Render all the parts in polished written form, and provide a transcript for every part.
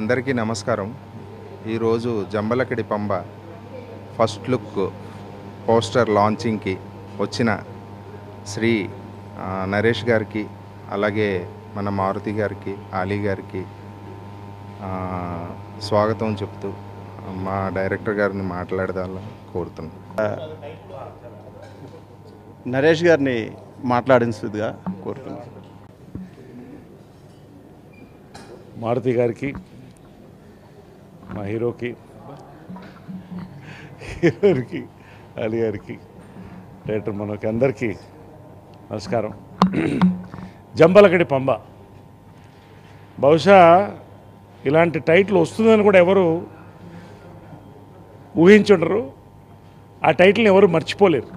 అందరికీ నమస్కారం. ఈరోజు Jambalakadi Pamba first look poster లాంచింగ్కి వచ్చిన శ్రీ నరేష్ గారికి, అలాగే మన మారుతి గారికి, ఆలీ గారికి స్వాగతం చెప్తూ మా డైరెక్టర్ గారిని మాట్లాడదాలని కోరుతున్నాను. నరేష్ గారిని మాట్లాడించుగా కోరుతున్నాను. మారుతి గారికి, మా హీరోకి, అలీ గారికి, డైరెక్టర్ మనకి అందరికీ నమస్కారం. జంబలకడి పంబ బహుశా ఇలాంటి టైటిల్ వస్తుందని కూడా ఎవరు ఊహించుండరు. ఆ టైటిల్ని ఎవరు మర్చిపోలేరు.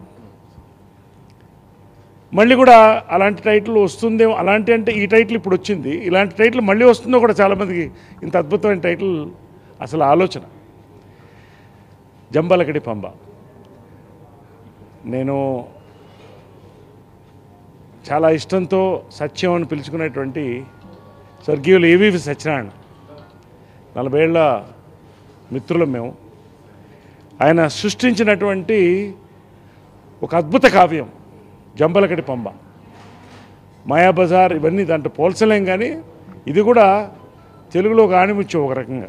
మళ్ళీ కూడా అలాంటి టైటిల్ వస్తుందేమో, అలాంటి అంటే ఈ టైటిల్ ఇప్పుడు వచ్చింది, ఇలాంటి టైటిల్ మళ్ళీ వస్తుందో కూడా చాలామందికి ఇంత అద్భుతమైన టైటిల్ అసలు ఆలోచన. జంబలకడి పంబ నేను చాలా ఇష్టంతో సత్యం అని పిలుచుకునేటువంటి స్వర్గీయులు ఏవివి సత్యనారాయణ 40 ఏళ్ల మిత్రులం మేము. ఆయన సృష్టించినటువంటి ఒక అద్భుత కావ్యం జంబలకడి పంబ. మాయాబజార్ ఇవన్నీ దాంట్లో పోల్చలేం, కానీ ఇది కూడా తెలుగులో ఒక ఆణిముత్యం ఒక రకంగా.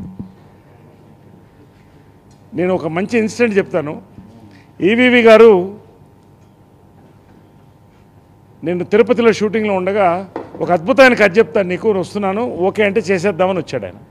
నేను ఒక మంచి ఇన్సిడెంట్ చెప్తాను. ఈవీవి గారు నేను తిరుపతిలో షూటింగ్లో ఉండగా ఒక అద్భుతమైన కథ చెప్తాను నీకు, వస్తున్నాను, ఓకే అంటే చేసేద్దామని వచ్చాడు ఆయన.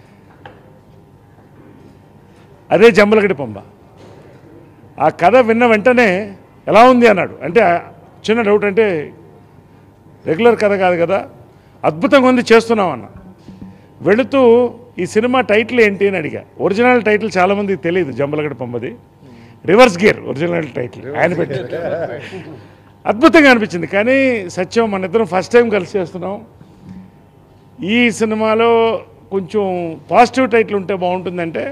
అదే జంబలకడి పంబ. ఆ కథ విన్న వెంటనే ఎలా ఉంది అన్నాడు. అంటే చిన్న డౌట్, అంటే రెగ్యులర్ కథ కాదు కదా, అద్భుతంగా ఉంది, చేస్తున్నాం అన్న. వెళుతూ ఈ సినిమా టైటిల్ ఏంటి అని అడిగా. ఒరిజినల్ టైటిల్ చాలామందికి తెలియదు జంబలకడి పంబది. రివర్స్ గేర్ ఒరిజినల్ టైటిల్ ఆయన పెట్టారు. అద్భుతంగా అనిపించింది. కానీ సత్యం, మన ఇద్దరం ఫస్ట్ టైం కలిసి చేస్తున్నాం. ఈ సినిమాలో కొంచెం పాజిటివ్ టైటిల్ ఉంటే బాగుంటుందంటే,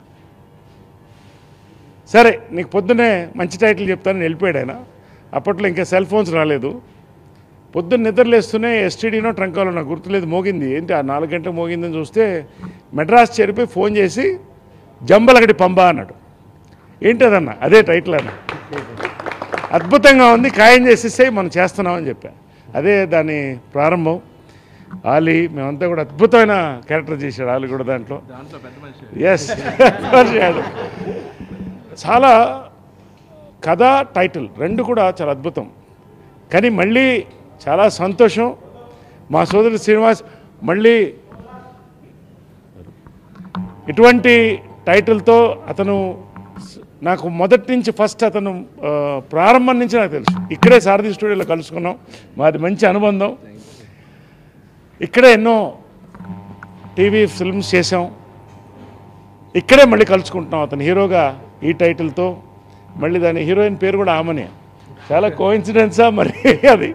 సరే నీకు పొద్దున్నే మంచి టైటిల్ చెప్తానని వెళ్ళిపోయాడు ఆయన. అప్పట్లో ఇంకా సెల్ ఫోన్స్ రాలేదు. పొద్దున్న నిద్రలేస్తూనే ఎస్టీడీనో ట్రంకాలో నాకు గుర్తులేదు మోగింది. ఏంటి ఆ 4 గంటలకు మోగిందని చూస్తే మెడ్రాస్ చేరిపోయి ఫోన్ చేసి జంబలకడి పంబ అన్నాడు. ఏంటదన్న? అదే టైటిల్ అన్న. అద్భుతంగా ఉంది, ఖాయం చేసేస్తే మనం చేస్తున్నామని చెప్పా. అదే దాని ప్రారంభం. ఆలీ, మేమంతా కూడా అద్భుతమైన క్యారెక్టర్ చేశాడు ఆలీ కూడా దాంట్లో. ఎస్, చాలా కథ, టైటిల్ రెండు కూడా చాలా అద్భుతం. కానీ మళ్ళీ చాలా సంతోషం, మా సోదరుడు శ్రీనివాస్ మళ్ళీ ఇటువంటి టైటిల్తో అతను నాకు మొదటి నుంచి ఫస్ట్ అతను ప్రారంభం నుంచి నాకు తెలుసు. ఇక్కడే సారథి స్టూడియోలో కలుసుకున్నాం, మాది మంచి అనుబంధం. ఇక్కడే ఎన్నో టీవీ ఫిల్మ్స్ చేసాం, ఇక్కడే మళ్ళీ కలుసుకుంటున్నాం. అతను హీరోగా ఈ టైటిల్తో, మళ్ళీ దాని హీరోయిన్ పేరు కూడా ఆమెనే. చాలా కోఇన్సిడెన్సా మరి అది?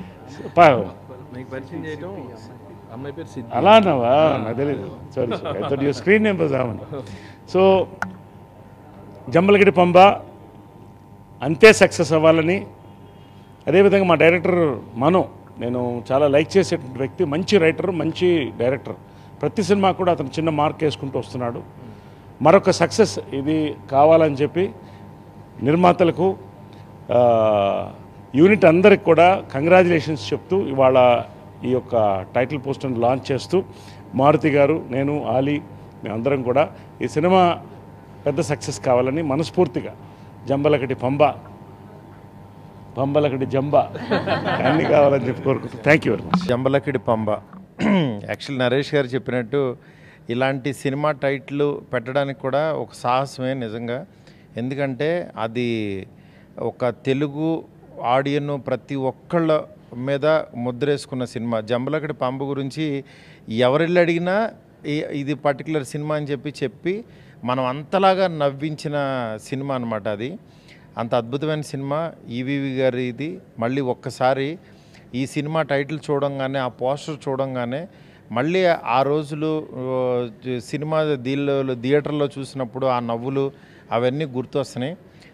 అలా అన్నావా? నాకు తెలియదు, సారీ, స్క్రీన్ నేమ్ ఆమెను. సో జంబలకడి పంబ అంతే సక్సెస్ అవ్వాలని, అదేవిధంగా మా డైరెక్టర్ మను, నేను చాలా లైక్ చేసేటువంటి వ్యక్తి, మంచి రైటర్, మంచి డైరెక్టర్. ప్రతి సినిమా కూడా అతను చిన్న మార్క్ వేసుకుంటూ వస్తున్నాడు. మరొక సక్సెస్ ఇది కావాలని చెప్పి నిర్మాతలకు, యూనిట్ అందరికి కూడా కంగ్రాచులేషన్స్ చెప్తూ ఇవాళ ఈ యొక్క టైటిల్ పోస్టర్ని లాంచ్ చేస్తూ మారుతి గారు, నేను, ఆలీ, మేమందరం కూడా ఈ సినిమా పెద్ద సక్సెస్ కావాలని మనస్ఫూర్తిగా జంబలకడి పంబ, పంబలకడి జంబ అన్నీ కావాలని చెప్పి కోరుకుంటున్నాను. Thank you very much. Jambalakadi Pamba actual Naresh garu చెప్పినట్టు ఇలాంటి సినిమా టైటిల్ పెట్టడానికి కూడా ఒక సాహసమే నిజంగా. ఎందుకంటే అది ఒక తెలుగు ఆడియన్ ప్రతి ఒక్కళ్ళ మీద ముద్రేసుకున్న సినిమా. జంబలకడి పంబ గురించి ఎవరెళ్ళి అడిగినా ఇది పర్టికులర్ సినిమా అని చెప్పి మనం అంతలాగా నవ్వించిన సినిమా అన్నమాట. అది అంత అద్భుతమైన సినిమా ఈవీవి గారి. ఇది మళ్ళీ ఒక్కసారి ఈ సినిమా టైటిల్ చూడంగానే, ఆ పోస్టర్ చూడంగానే మళ్ళీ ఆ రోజులు సినిమా థియేటర్లో చూసినప్పుడు ఆ నవ్వులు అవన్నీ గుర్తొస్తున్నాయి.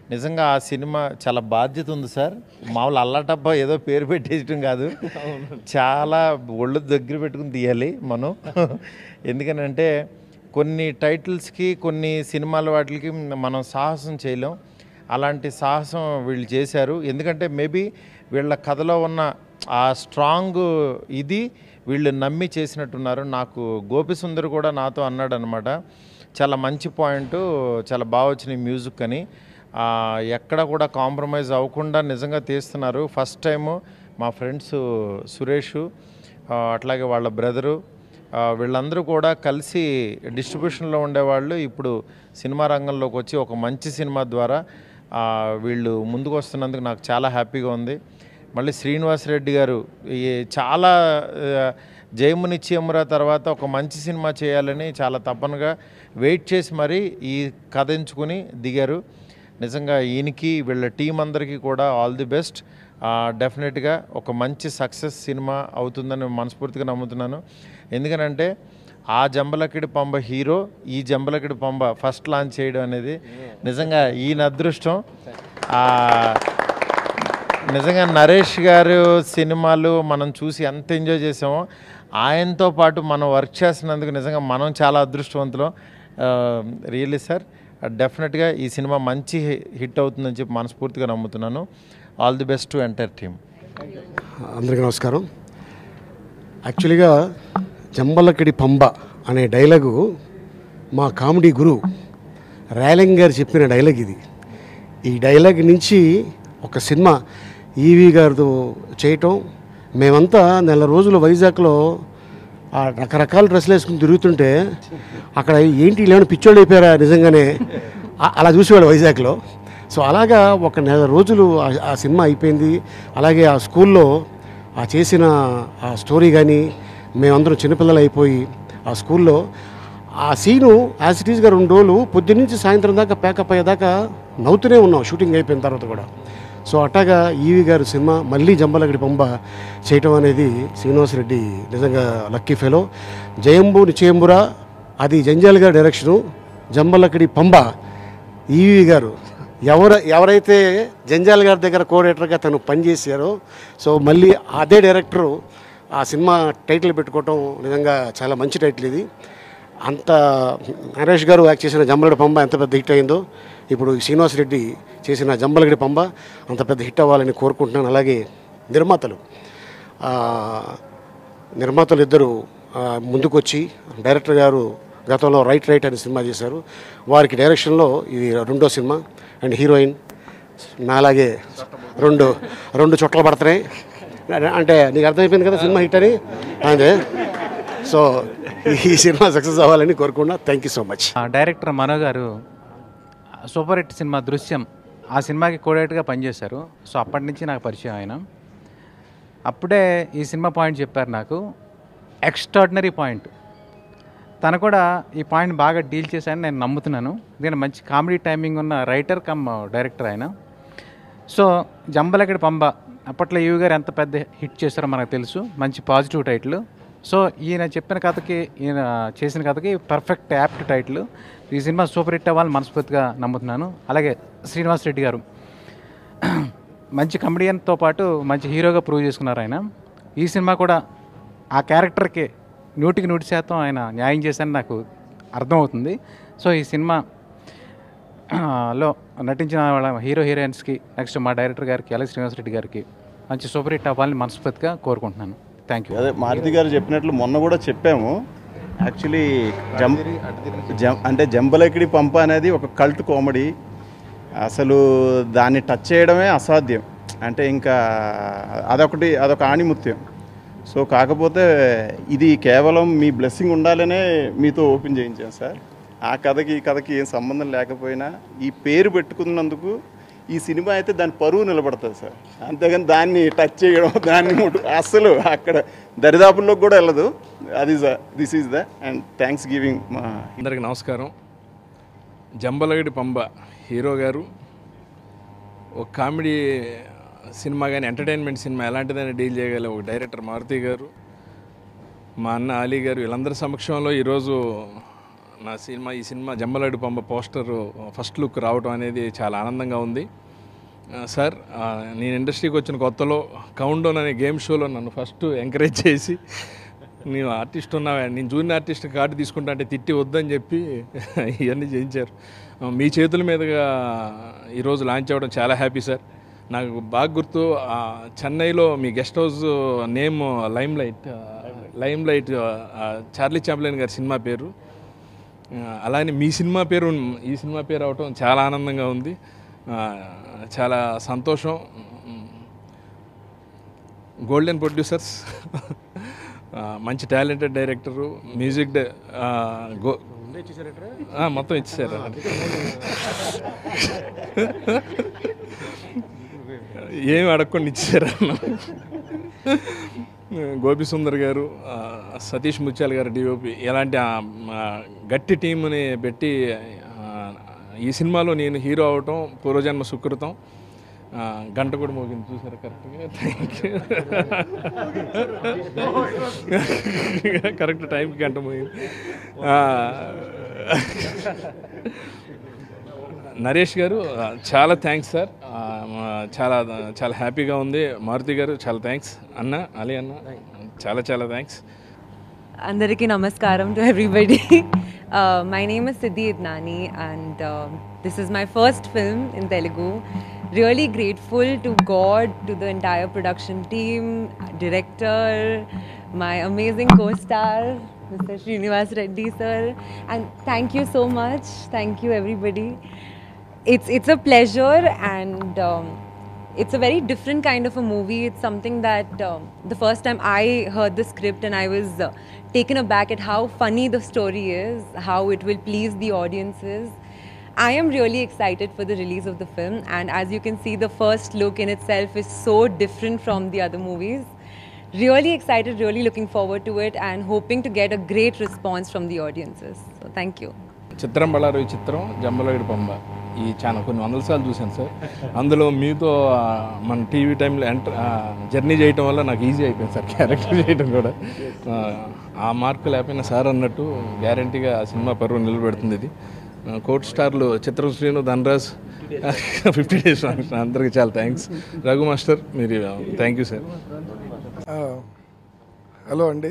నిజంగా ఆ సినిమా చాలా బాధ్యత ఉంది సార్. మామూలు అల్లటప్ప ఏదో పేరు పెట్టేయటం కాదు, చాలా ఒళ్ళు దగ్గర పెట్టుకుని తీయాలి మనం. ఎందుకనంటే కొన్ని టైటిల్స్కి కొన్ని సినిమాల వాటికి మనం సాహసం చేయలేం. అలాంటి సాహసం వీళ్ళు చేశారు. ఎందుకంటే మేబీ వీళ్ళ కథలో ఉన్న ఆ స్ట్రాంగ్ ఇది వీళ్ళు నమ్మి చేసినట్టున్నారు. నాకు గోపిసుందర్ కూడా నాతో అన్నాడు అనమాట, చాలా మంచి పాయింట్, చాలా బాగా వచ్చినాయి మ్యూజిక్ అని. ఎక్కడ కూడా కాంప్రమైజ్ అవ్వకుండా నిజంగా తీస్తున్నారు. ఫస్ట్ టైము మా ఫ్రెండ్స్ సురేష్ అట్లాగే వాళ్ళ బ్రదరు వీళ్ళందరూ కూడా కలిసి డిస్ట్రిబ్యూషన్లో ఉండేవాళ్ళు ఇప్పుడు సినిమా రంగంలోకి వచ్చి ఒక మంచి సినిమా ద్వారా వీళ్ళు ముందుకు వస్తున్నందుకు నాకు చాలా హ్యాపీగా ఉంది. మళ్ళీ శ్రీనివాస్ రెడ్డి గారు చాలా జయముని చీమరా తర్వాత ఒక మంచి సినిమా చేయాలని చాలా తపనగా వెయిట్ చేసి మరీ ఈ కథ ఎంచుకుని దిగారు. నిజంగా ఈయనకి వీళ్ళ టీం అందరికీ కూడా ఆల్ ది బెస్ట్. డెఫినెట్గా ఒక మంచి సక్సెస్ సినిమా అవుతుందని మనస్ఫూర్తిగా నమ్ముతున్నాను. ఎందుకనంటే ఆ జంబలకిడి పంబ హీరో ఈ జంబలకిడి పంబ ఫస్ట్ లాంచ్ చేయడం అనేది నిజంగా ఈయన అదృష్టం. నిజంగా నరేష్ గారు సినిమాలు మనం చూసి ఎంత ఎంజాయ్ చేసామో ఆయనతో పాటు మనం వర్క్ చేసినందుకు నిజంగా మనం చాలా అదృష్టవంతులం. రియల్లీ సార్, డెఫినెట్గా ఈ సినిమా మంచి హిట్ అవుతుందని చెప్పి మనస్ఫూర్తిగా నమ్ముతున్నాను. All the best to entire team. అందరికీ నమస్కారం. యాక్చువల్గా జంబలకిడి పంబ అనే డైలాగు మా కామెడీ గురువు రేలంగ్ గారు చెప్పిన డైలాగ్ ఇది. ఈ డైలాగ్ నుంచి ఒక సినిమా ఈవీ గారితో చేయటం, మేమంతా నెల రోజులు వైజాగ్లో రకరకాల డ్రెస్సులు వేసుకుని తిరుగుతుంటే అక్కడ ఏంటి లేని పిచ్చోళ్ళు అయిపోయారా నిజంగానే అలా చూసేవాళ్ళు వైజాగ్లో. సో అలాగా ఒక నెల రోజులు ఆ సినిమా అయిపోయింది. అలాగే ఆ స్కూల్లో ఆ చేసిన ఆ స్టోరీ కానీ మేమందరం చిన్నపిల్లలు అయిపోయి ఆ స్కూల్లో ఆ సీను యాజ్ ఇట్ ఈస్గా 2 రోజులు పొద్దున్నుంచి సాయంత్రం దాకా ప్యాకప్ అయ్యేదాకా నవ్వుతూనే ఉన్నాం షూటింగ్ అయిపోయిన తర్వాత కూడా. సో అట్టాగా ఈవీ గారు సినిమా మళ్ళీ జంబలకిడి పంబ చేయటం అనేది శ్రీనివాస్ రెడ్డి నిజంగా లక్కీ ఫెలో. జయంబు నిచయంబురా అది జంజాల్ గారి డైరెక్షను, జంబలకిడి పంబ ఈవీ గారు ఎవరైతే జంజాల్ గారి దగ్గర కోఆర్డినేటర్గా తను పనిచేశారో సో మళ్ళీ అదే డైరెక్టరు ఆ సినిమా టైటిల్ పెట్టుకోవటం నిజంగా చాలా మంచి టైటిల్ ఇది. అంత నరేష్ గారు యాక్ట్ చేసిన జంబలకిడి పంబ ఎంత పెద్ద హిట్ అయిందో ఇప్పుడు శ్రీనివాస్ రెడ్డి చేసిన జంబలకిడి పంబ అంత పెద్ద హిట్ అవ్వాలని కోరుకుంటున్నాను. అలాగే నిర్మాతలు ఇద్దరు ముందుకొచ్చి ముందుకొచ్చి గారు గతంలో రైట్ అనే సినిమా చేశారు, వారికి డైరెక్షన్లో ఇది 2వ సినిమా. అండ్ హీరోయిన్ నాలాగే రెండు చుట్టలు పడుతున్నాయి అంటే నీకు అర్థమైపోయింది కదా సినిమా హిట్ అని. అదే సో ఈ సినిమా సక్సెస్ అవ్వాలని కోరుకున్నా. Thank you so much. Director Mano garu super hit cinema దృశ్యం ఆ సినిమాకి కోడైరెక్టర్గా పనిచేశారు. సో అప్పటి నుంచి నాకు పరిచయం ఆయన. అప్పుడే ఈ సినిమా పాయింట్ చెప్పారు నాకు, ఎక్స్ట్రాడినరీ పాయింట్. తను కూడా ఈ పాయింట్ బాగా డీల్ చేశారని నేను నమ్ముతున్నాను. దీని మంచి కామెడీ టైమింగ్ ఉన్న రైటర్ కమ్ డైరెక్టర్ ఆయన. సో జంబలకిడి పంబ అప్పట్లో ఈవి గారు ఎంత పెద్ద హిట్ చేశారో మనకు తెలుసు, మంచి పాజిటివ్ టైటిల్. సో ఈయన చెప్పిన కథకి ఈయన చేసిన కథకి పర్ఫెక్ట్ యాప్ట్ టైటిల్. ఈ సినిమా సూపర్ హిట్ అవ్వాలని మనస్ఫూర్తిగా నమ్ముతున్నాను. అలాగే శ్రీనివాస్ రెడ్డి గారు మంచి కమెడియన్తో పాటు మంచి హీరోగా ప్రూవ్ చేసుకున్నారు ఆయన. ఈ సినిమా కూడా ఆ క్యారెక్టర్కి 100% ఆయన న్యాయం చేశారని నాకు అర్థమవుతుంది. సో ఈ సినిమాలో నటించిన వాళ్ళ హీరోయిన్స్కి నెక్స్ట్ మా డైరెక్టర్ గారికి అలాగే శ్రీనివాస్ రెడ్డి గారికి మంచి సూపర్ హిట్ అవ్వాలని మనస్ఫూర్తిగా కోరుకుంటున్నాను. Thank you. అదే మారుతి గారు చెప్పినట్లు మొన్న కూడా చెప్పాము. యాక్చువల్లీ అంటే జంబలకిడి పంప అనేది ఒక కల్ట్ కామెడీ. అసలు దాన్ని టచ్ చేయడమే అసాధ్యం. అంటే ఇంకా అదొక ఆణిముత్యం. సో కాకపోతే ఇది కేవలం మీ బ్లెస్సింగ్ ఉండాలనే మీతో ఓపెన్ చేయించాను సార్. ఆ కథకి ఈ కథకి ఏం సంబంధం లేకపోయినా ఈ పేరు పెట్టుకున్నందుకు ఈ సినిమా అయితే దాని పరువు నిలబడుతుంది సార్. అంతేగాని దాన్ని టచ్ చేయడం దాన్ని అస్సలు అక్కడ దరిదాపుల్లోకి కూడా వెళ్ళదు. అది sir this is the and thanks giving. మా అందరికి నమస్కారం. జంబలకిడి పంబ హీరో గారు ఒక కామెడీ సినిమా కానీ ఎంటర్టైన్మెంట్ సినిమా ఎలాంటిదైనా డీల్ చేయగల ఒక డైరెక్టర్ మారుతి గారు, మా అన్న అలీ గారు, వీళ్ళందరి సమక్షంలో ఈరోజు ఈ cinema Jambalagadi Pamba poster first look రావడం అనేది చాలా ఆనందంగా ఉంది. సార్, నేను ఇండస్ట్రీకి వచ్చిన కొత్తలో కౌంట్డౌన్ అనే గేమ్ షోలో నన్ను ఫస్ట్ ఎంకరేజ్ చేసి నేను ఆర్టిస్ట్ ఉన్నావా, నేను జూనియర్ ఆర్టిస్ట్ కార్డు తీసుకుంటా అంటే తిట్టి వద్దని చెప్పి ఇవన్నీ చేయించారు. మీ చేతుల మీదుగా ఈరోజు లాంచ్ అవ్వడం చాలా హ్యాపీ సార్. నాకు బాగా గుర్తు, చెన్నైలో మీ guest house name lime light Charlie Chaplin గారి సినిమా పేరు. అలానే మీ సినిమా పేరు ఈ సినిమా పేరు అవటం చాలా ఆనందంగా ఉంది. చాలా సంతోషం. గోల్డెన్ ప్రొడ్యూసర్స్, మంచి టాలెంటెడ్ డైరెక్టరు, మ్యూజిక్ మొత్తం ఇచ్చేసారు. ఏమి అడగకుండా ఇచ్చారు. గోపి సుందర్ గారు, సతీష్ ముత్యాల గారు డిఓపి, ఇలాంటి గట్టి టీంని పెట్టి ఈ సినిమాలో నేను హీరో అవటం పూర్వజన్మ సుకృతం. గంట కూడా మోగింది చూసారు కరెక్ట్గా. Thank you. కరెక్ట్ టైంకి గంట మోగింది. నరేష్ గారు చాలా థ్యాంక్స్ సార్. చాలా చాలా హ్యాపీగా ఉంది. మారుతి గారు చాలా థ్యాంక్స్. అన్న అలీ అన్న చాలా చాలా thanks. Andariki namaskaram to everybody. My name is Siddhi Idnani and this is my first film in Telugu. Really grateful to God, to the entire production team, director, my amazing co-star, Mr. Srinivas Reddy sir, and thank you so much. Thank you everybody. It's a pleasure and it's a very different kind of a movie. It's something that the first time I heard the script and I was taken aback at how funny the story is, how it will please the audiences. I am really excited for the release of the film, and as you can see, the first look in itself is so different from the other movies. Really excited, really looking forward to it and hoping to get a great response from the audiences. So thank you. చిత్రం బళ్ళారు ఈ చిత్రం జంబలగడి పంబ ఈ channel కొన్ని వందల సార్లు చూశాను sir. అందులో మీతో మన టీవీ టైంలో జర్నీ చేయటం వల్ల నాకు ఈజీ అయిపోయింది సార్ క్యారెక్టర్ చేయడం కూడా. ఆ మార్కు లేకపోయినా సార్ అన్నట్టు గ్యారంటీగా ఆ సినిమా పరువు నిలబెడుతుంది. ఇది కోట్ స్టార్లు చిత్రం శ్రీను, ధనరాజ్, 50 days ఫంక్షన్, అందరికీ చాలా థ్యాంక్స్. రఘు మాస్టర్ మీరు థ్యాంక్ యూ సార్. హలో అండి.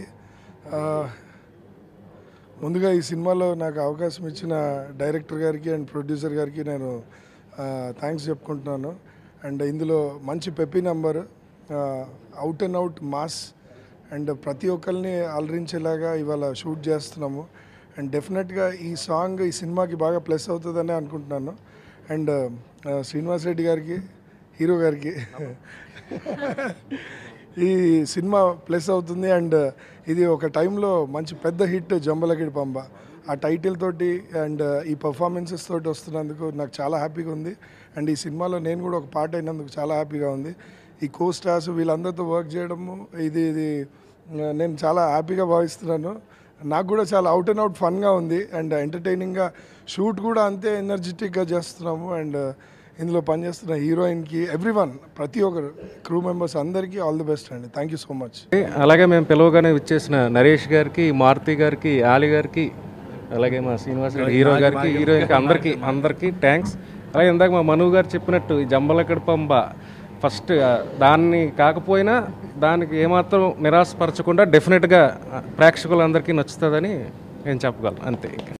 ముందుగా ఈ సినిమాలో నాకు అవకాశం ఇచ్చిన డైరెక్టర్ గారికి అండ్ ప్రొడ్యూసర్ గారికి నేను థ్యాంక్స్ చెప్పుకుంటున్నాను. అండ్ ఇందులో మంచి peppy number, out and out mass and ప్రతి ఒక్కరిని అలరించేలాగా ఇవాళ షూట్ చేస్తున్నాము. అండ్ డెఫినెట్గా ఈ సాంగ్ ఈ సినిమాకి బాగా ప్లస్ అవుతుందని అనుకుంటున్నాను. అండ్ శ్రీనివాస్ రెడ్డి గారికి, హీరో గారికి ఈ సినిమా ప్లస్ అవుతుంది. అండ్ ఇది ఒక టైంలో మంచి పెద్ద హిట్ జంబలగడి పంబ ఆ టైటిల్ తోటి అండ్ ఈ పర్ఫార్మెన్సెస్ తోటి వస్తున్నందుకు నాకు చాలా హ్యాపీగా ఉంది. అండ్ ఈ సినిమాలో నేను కూడా ఒక పార్ట్ అయినందుకు చాలా హ్యాపీగా ఉంది. ఈ కో స్టార్స్ వీళ్ళందరితో వర్క్ చేయడము ఇది నేను చాలా హ్యాపీగా భావిస్తున్నాను. నాకు కూడా చాలా అవుట్ అండ్ అవుట్ ఫన్గా ఉంది అండ్ ఎంటర్టైనింగ్గా షూట్ కూడా అంతే ఎనర్జెటిక్గా చేస్తున్నాము. అండ్ ఇందులో పనిచేస్తున్న హీరోయిన్కి ఎవ్రీవన్ ప్రతి ఒక్కరు క్రూ మెంబర్స్ అందరికీ ఆల్ ది బెస్ట్ అండి. Thank you so much. అలాగే మేము పిలవగానే విచ్చేసిన నరేష్ గారికి, మారుతి గారికి, ఆలి గారికి, అలాగే మా శ్రీనివాస్ రెడ్డి హీరో గారికి, హీరోయిన్కి అందరికీ థ్యాంక్స్. అలాగే ఇందాక మా మనువు గారు చెప్పినట్టు ఈ జంబలగడి పంబ ఫస్ట్ దాన్ని కాకపోయినా దానికి ఏమాత్రం నిరాశపరచకుండా డెఫినెట్గా ప్రేక్షకులందరికీ నచ్చుతుందని నేను చెప్పగలను అంతే.